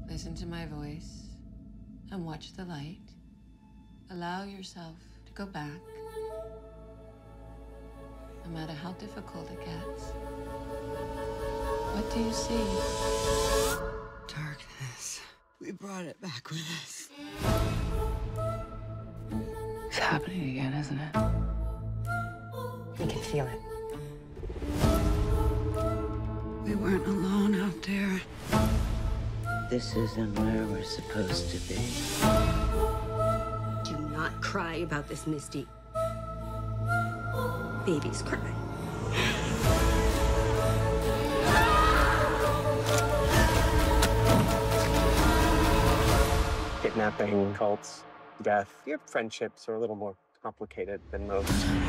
Listen to my voice and watch the light. Allow yourself to go back, no matter how difficult it gets. What do you see? Darkness. We brought it back with us. It's happening again, isn't it? You can feel it. We weren't alone out there. This isn't where we're supposed to be. Do not cry about this, Misty. Babies cry. Kidnapping, cults, death. Your friendships are a little more complicated than most.